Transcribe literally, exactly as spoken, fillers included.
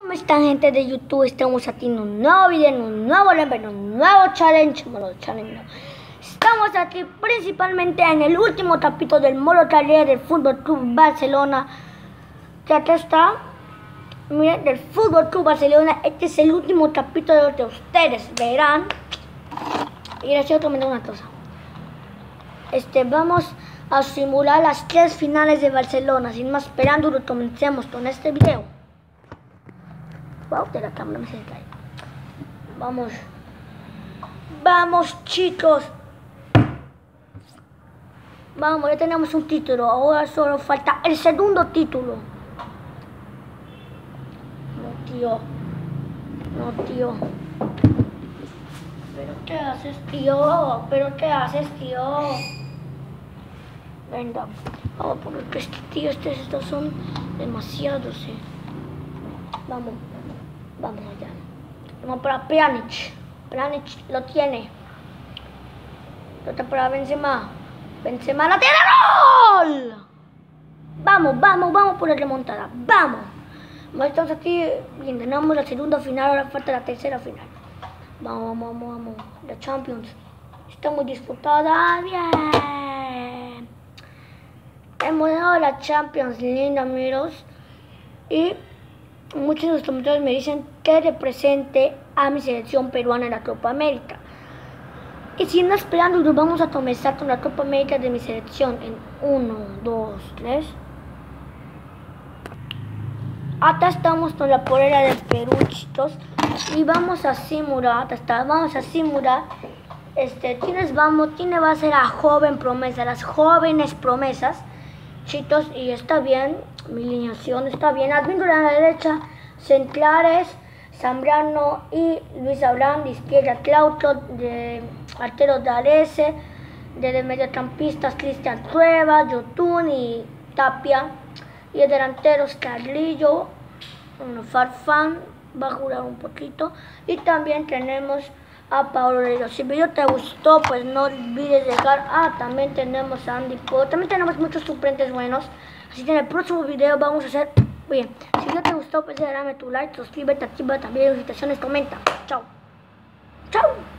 ¿Cómo están, gente de YouTube? Estamos aquí en un nuevo video, en un nuevo level, en un nuevo challenge. Bueno, challenge no. Estamos aquí principalmente en el último capítulo del modo taller del Fútbol Club Barcelona. Que acá está. Miren, del Fútbol Club Barcelona. Este es el último capítulo que ustedes verán. Y les quiero comentar una cosa. Este, vamos a simular las tres finales de Barcelona. Sin más esperando, lo comencemos con este video. Wow, de la cámara me se cae. Vamos. Vamos, chicos. Vamos, ya tenemos un título. Ahora solo falta el segundo título. No, tío. No, tío. ¿Pero qué haces, tío? ¿Pero qué haces, tío? Venga. Vamos, porque este tío, estos, estos son demasiados, eh. Vamos. Vamos allá. Vamos para Pjanic. Pjanic lo tiene. Lo está para Benzema. Benzema la tiene. ¡Gol! Vamos, vamos, vamos por la remontada. Vamos. Estamos aquí y ganamos la segunda final. Ahora falta la tercera final. Vamos, vamos, vamos, vamos. La Champions está muy disputada. Bien. Hemos ganado la Champions League, amigos. Y muchos de los comentarios me dicen que represente a mi selección peruana en la Copa América. Y si no esperando, nos vamos a comenzar con la Copa América de mi selección en uno, dos, tres. Acá estamos con la polera del Perú, chicos. Y vamos a simular, hasta vamos a simular este, quiénes vamos, quién va a ser la joven promesa, las jóvenes promesas. Chicos, y está bien, mi alineación está bien. Advíncula a la derecha, Centlares, Zambrano y Luis Abraham. De izquierda, Claudio, de arquero D'Arese, de mediocampistas Cristian Trueba, Yotun y Tapia. Y de delanteros, Carrillo, bueno, Farfán, va a jugar un poquito. Y también tenemos a Pablo Leiro. Si el video te gustó, pues no olvides dejar. Ah, también tenemos a Andy Cole. También tenemos muchos suplentes buenos. Así que en el próximo video vamos a hacer bien. Si el video te gustó, pues dame tu like, suscríbete, activa también las notificaciones, comenta. Chao. Chao.